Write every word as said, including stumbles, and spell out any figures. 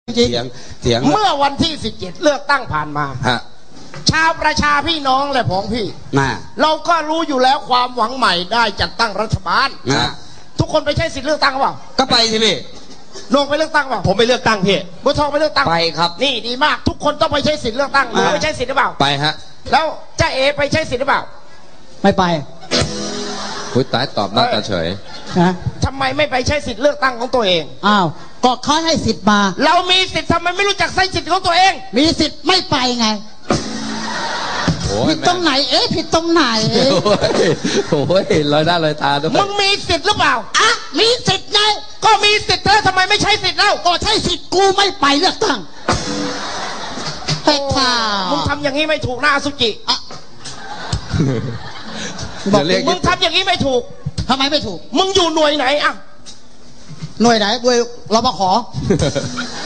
เสียงเสียงเมื่อวันที่สิบเจ็ดเลือกตั้งผ่านมาฮะชาวประชาพี่น้องและพ้องพี่นะเราก็รู้อยู่แล้วความหวังใหม่ได้จัดตั้งรัฐบาลนะทุกคนไปใช้สิทธิ์เลือกตั้งเปล่าก็ไปสิพี่ลงไปเลือกตั้งเปล่าผมไปเลือกตั้งพี่บัวทองไปเลือกตั้งไปครับนี่ดีมากทุกคนต้องไปใช้สิทธิ์เลือกตั้งหรือไม่ใช้สิทธิ์หรือเปล่าไปฮะแล้วเจ้าเอไปใช้สิทธิ์หรือเปล่าไม่ไปคุยตายตอบหน้าตาเฉยนะทำไมไม่ไปใช้สิทธิ์เลือกตั้งของตัวเองอ้าวก็เขาให้สิทธิ์มาเรามีสิทธิ์ทำไมไม่รู้จักใช้สิทธิ์ของตัวเองมีสิทธิ์ไม่ไปไงผิดตรงไหนเอ๊ะผิดตรงไหนโอ้ยลอยหน้าลอยตาด้วยมึงมีสิทธิ์หรือเปล่าอ่ะมีสิทธิ์ไงก็มีสิทธิ์เธอทำไมไม่ใช้สิทธิ์เล่าก็ใช้สิทธิ์กูไม่ไปเลือกตั้งเฮ้ยค่ะมึงทำอย่างนี้ไม่ถูกนะอสุจิบอกมึงทำอย่างนี้ไม่ถูกทำไมไม่ถูกมึงอยู่หน่วยไหนอ่ะหน่วยไหนหน่วยรปภ